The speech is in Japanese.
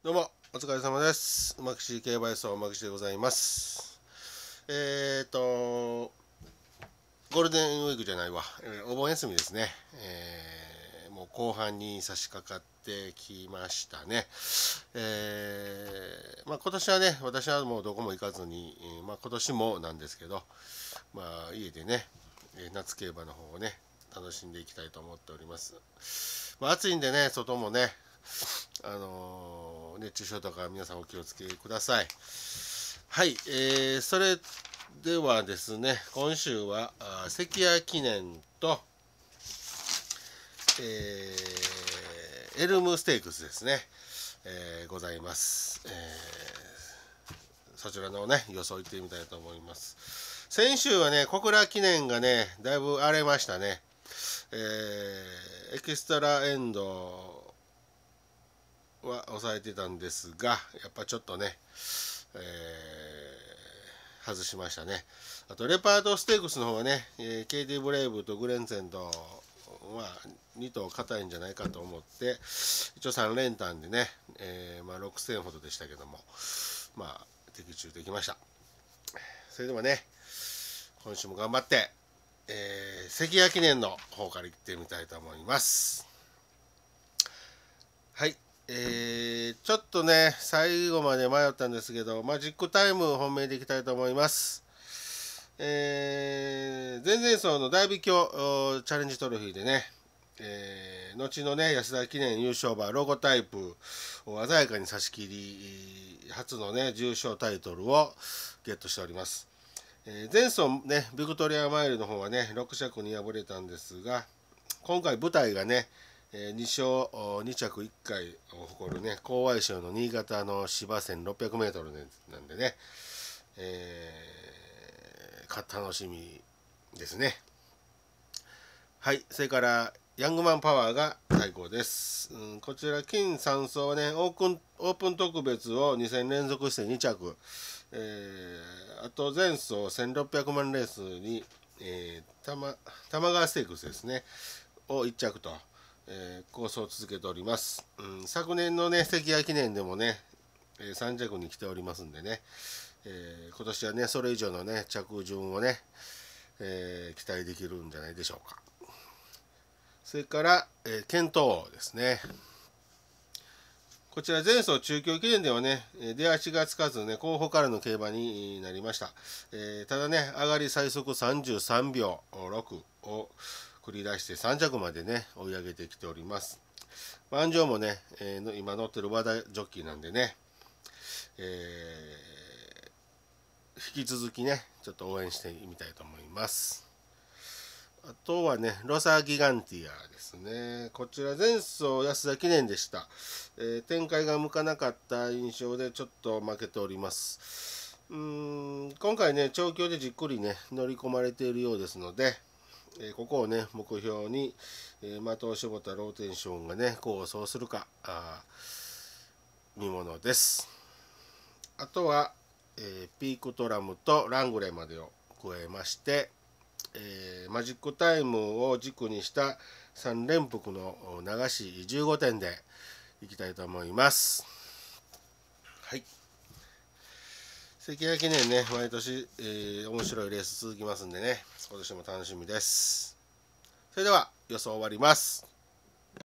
どうもお疲れ様です。馬騎競馬予想馬騎でございます。ゴールデンウィークじゃないわ、お盆休みですね。もう後半に差し掛かってきましたね。今年はね、私はもうどこも行かずに、今年もなんですけど、家でね、夏競馬の方をね、楽しんでいきたいと思っております。暑いんでね、外もね、熱中症とか皆さんお気をつけください。はい、それではですね、今週は関谷記念と、エルムステークスですね、ございます。そちらのね予想いってみたいと思います。先週はね小倉記念がねだいぶ荒れましたね。エキストラエンドは抑えてたんですが、やっぱちょっとね、外しましたね。あとレパートステークスの方はね、KT ブレイブとグレンゼンと、2頭硬いんじゃないかと思って一応3連単でね、6000ほどでしたけども、的中できました。それではね今週も頑張って、関谷記念の方から行ってみたいと思います。はい、ちょっとね最後まで迷ったんですけど、マジックタイム本命でいきたいと思います。前々走の大美京チャレンジトロフィーでね、後のね安田記念優勝馬ロゴタイプを鮮やかに差し切り初のね重賞タイトルをゲットしております。前走ねビクトリアマイルの方はね6着に敗れたんですが、今回舞台がね2勝2着1回を誇るね高矮賞の新潟の芝 1600m なんでね、楽しみですね。はい、それからヤングマンパワーが対抗です。こちら金3走はねオープン特別を2戦連続して2着、あと前走1600万レースに、玉川ステークスですねを1着と、構想を続けております。昨年のね関谷記念でもね、3着に来ておりますんでね、今年はねそれ以上のね着順をね、期待できるんじゃないでしょうか。それから、検討ですね。こちら前走中京記念ではね出足がつかずね後方からの競馬になりました。ただね上がり最速33秒6を繰り出して3着までね追い上げてきております。安城もね、今乗ってる和田ジョッキーなんでね、引き続きねちょっと応援してみたいと思います。あとはねロサギガンティアですね。こちら前走安田記念でした。展開が向かなかった印象でちょっと負けております。今回ね調教でじっくりね乗り込まれているようですので、ここをね目標に、的を絞ったローテンションがね功を奏するか見ものです。あとは、ピークトラムとラングレーまでを加えまして、マジックタイムを軸にした3連複の流し15点でいきたいと思います。はい、関谷記念ね毎年、面白いレース続きますんでね今年も楽しみです。それでは予想終わります。